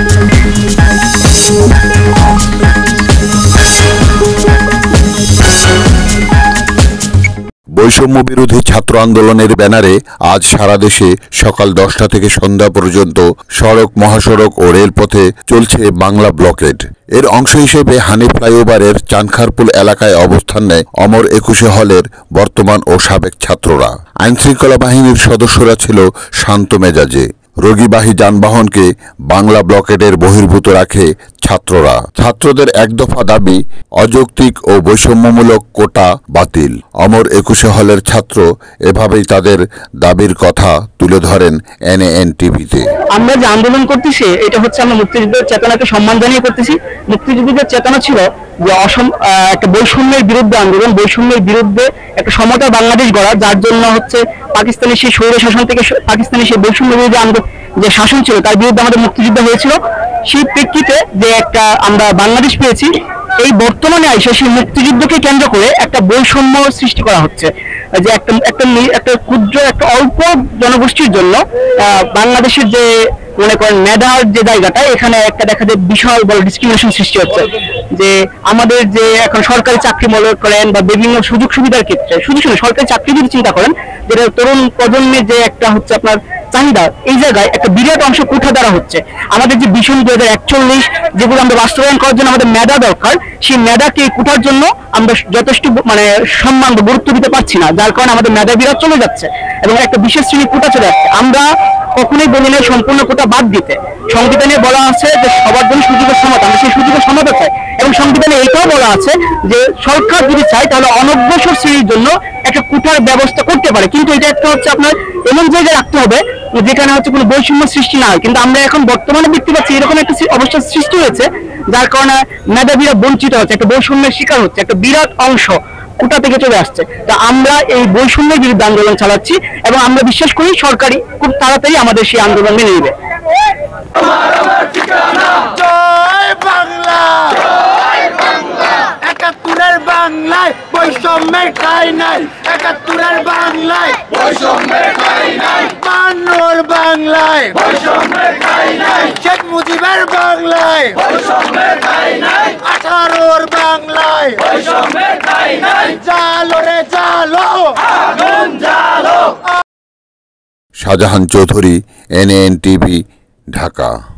বৈষম্য বিরোধী ছাত্র আন্দোলনের ব্যানারে আজ সারা দেশে সকাল 10টা থেকে সন্ধ্যা পর্যন্ত সড়ক, মহাসড়ক ও রেলপথে চলছে বাংলা ব্লকেড। এর অংশ হিসেবে হানি ফ্লাইওভারের চানখারপুল এলাকায় অবস্থান নেয় অমর 21 হলের বর্তমান ও সাবেক ছাত্ররা। আইনশৃঙ্খলা বাহিনীর সদস্যরা ছিল শান্ত মেজাজে। রোগীবাহী যানবাহনকে বাংলা ব্লকেডের বহির্ভূত রাখে ছাত্ররা। ছাত্রদের এক দফা দাবি অযৌক্তিক ও বৈষম্যমূলক কোটা বাতিল। অমর 21 হলের ছাত্র এভাবেই তাদের দাবির কথা তুলে ধরেন এনএএন টিভিতে। আমরা যে আন্দোলন করতেছি এটা হচ্ছে আমরা মুক্তিযুদ্ধের চেতনাকে সম্মান জানিয়ে করতেছি। মুক্তিযুদ্ধের চেতনা ছিল যে একটা বৈষম্যের বিরুদ্ধে আন্দোলন, বৈষম্যের বিরুদ্ধে একটা সমতা বাংলাদেশ গড়া, যার জন্য হচ্ছে পাকিস্তানের সেই স্বৈর শাসন থেকে পাকিস্তানের সেই বৈষম্য বিরোধী যে শাসন ছিল তার বিরুদ্ধে আমাদের মুক্তিযুদ্ধ হয়েছিল। সেই প্রেক্ষিতে যে একটা আমরা বাংলাদেশ পেয়েছি, এই বর্তমানে আইসা সেই মুক্তিযুদ্ধকে কেন্দ্র করে একটা বৈষম্য সৃষ্টি করা হচ্ছে, যে একটা ক্ষুদ্র একটা অল্প জনগোষ্ঠীর জন্য বাংলাদেশের যে মনে করেন মেধার যে জায়গাটা, এখানে একটা দেখা যায় বিশাল বড় ডিসক্রিমিনেশন সৃষ্টি হচ্ছে। যে আমাদের যে এখন সরকারি চাকরি মনে করেন বা বিভিন্ন সুযোগ সুবিধার ক্ষেত্রে, শুধু সরকারি চাকরি যদি চিন্তা করেন, যেটা তরুণ প্রজন্মের যে একটা হচ্ছে আপনার চাহিদা, এই জায়গায় একটা বিরাট অংশ কোঠা দ্বারা হচ্ছে। আমাদের যে ভিশন 2041 যেগুলো আমরা বাস্তবায়ন করার জন্য আমাদের মেধা দরকার, সেই মেধাকে কোঠার জন্য আমরা যথেষ্ট সম্মান বা গুরুত্ব দিতে পারছি না, যার কারণে আমাদের মেধা বিরাট চলে যাচ্ছে এবং একটা বিশেষ শ্রেণী কোটা চলে যাচ্ছে। আমরা কখনোই বলি না সম্পূর্ণ কোটা বাদ দিতে। সংবিধানে বলা আছে যে সবার জন্য সুযোগের সমতা, আমরা সেই সুযোগের সমতা চাই এবং সংবিধানে এটাও বলা আছে যে সরকার যদি চায় তাহলে অনগ্রসর শ্রেণীর জন্য একটা কোটার ব্যবস্থা করতে পারে, কিন্তু এটা একটা হচ্ছে আপনার এমন জায়গায় রাখতে হবে যেখানে হচ্ছে কোনো বৈষম্য সৃষ্টি না হয়। কিন্তু আমরা এখন বর্তমানে দেখতে পাচ্ছি এরকম একটা অবস্থা সৃষ্টি হয়েছে, যার কারণে মেধাবীরা বঞ্চিত হচ্ছে, একটা বৈষম্যের শিকার হচ্ছে, একটা বিরাট অংশ কোটা থেকে চলে আসছে। তা আমরা এই বৈষম্যের বিরুদ্ধে আন্দোলন চালাচ্ছি এবং আমরা বিশ্বাস করি সরকারি খুব তাড়াতাড়ি আমাদের সেই আন্দোলন মেনে নেবে। একাত্তরের বাংলায় বৈষম্যের ঠাঁই নাই, একাত্তরের বাংলায় বৈষম্যের ঠাঁই নাই, বান্নর বাংলায় বৈষম্যের ঠাঁই নাই, শেখ মুজিবের বাংলায় বৈষম্যের ঠাঁই নাই, 18-র বাংলায় বৈষম্যের ঠাঁই নাই, জালো রে জালো আগুন জালো। Shahjahan Chowdhury, NAN TV, Dhaka.